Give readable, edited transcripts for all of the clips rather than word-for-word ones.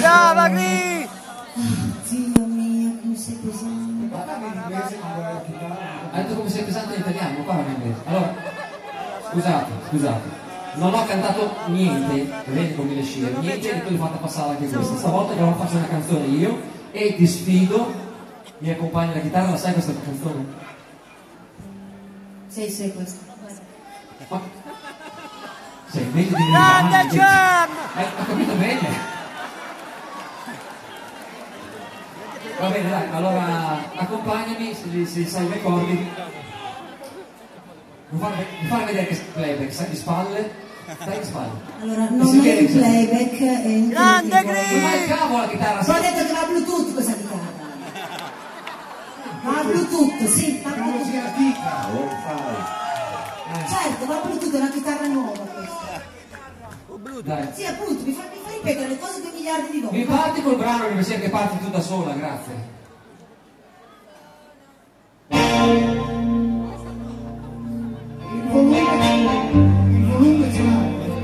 Brava Gri! Dio mio, come sei pesante. Ha detto come sei pesante in italiano, qua in inglese. Allora, scusate. Non ho cantato niente, vedete come le scie, niente e poi l'ho fatta passare anche questa. Stavolta che faccio una canzone io e ti sfido, mi accompagni la chitarra, la sai questa canzone? Sì, questo. Ma... Sei meglio di Grande Gian! Ho capito bene. Va bene, dai, allora accompagnami, se sai i ricordi. Mi fai vedere che playback, sai di spalle? Stai di spalle. Allora, non è in playback, è in Grande Gri! Ma il cavo la chitarra! Poi ho detto che va a Bluetooth questa chitarra. Va a Bluetooth, sì, va a Bluetooth. Certo, va a Bluetooth, è una chitarra nuova questa. Dai. Sì, appunto, mi fa ripetere le cose 2 miliardi di volte. Mi parti col brano che mi sembra che parti tu da sola, grazie. Il volume ce l'ha.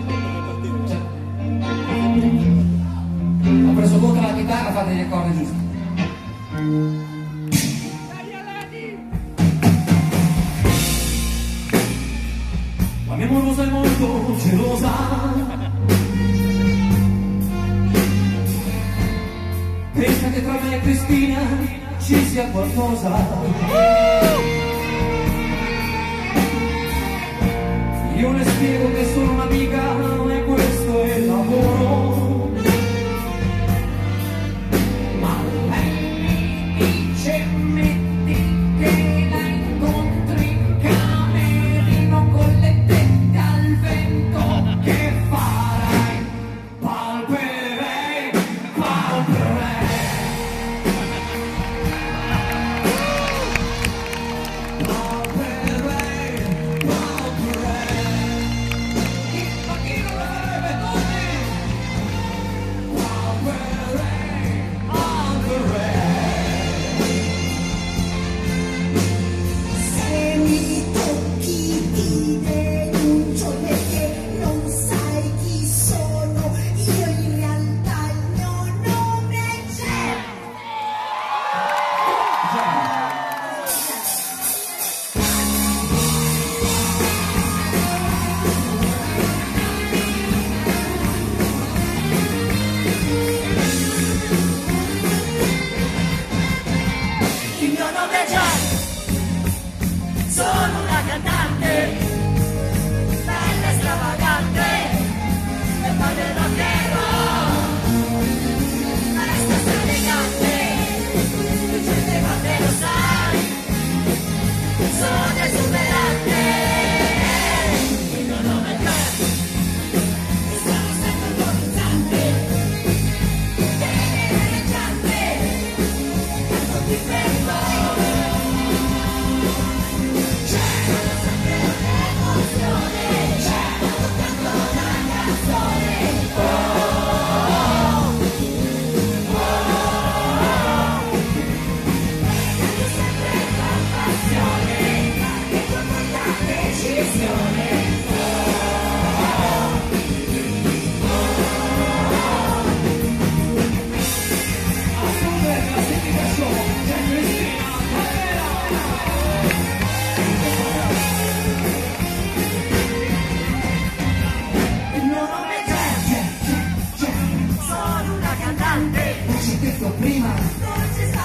Ho preso conto la chitarra, fate gli accordi giusti. La mia amorosa è molto gelosa, pensa che tra me e Cristina ci sia qualcosa. Io le spiego che sono un'amica e questo è il lavoro. Ma lei mi dice metti che la incontri in camerino con le tette al vento, che farai? Palperei. Se mi tocchi ti denuncio perché non sai chi sono, io in realtà il mio nome c'è. Il mio nome è Gian, sono una cantante, bella e stravagante, e poi del rock and roll, ma resto elegante, tu certe volte lo sai, sono esuberante. Il mio nome è Gian, e sono sempre agonizzante, venereggiante, canto di fermo. Il mio nome è Gian, sono una cantante, Non ci ho detto prima. non ci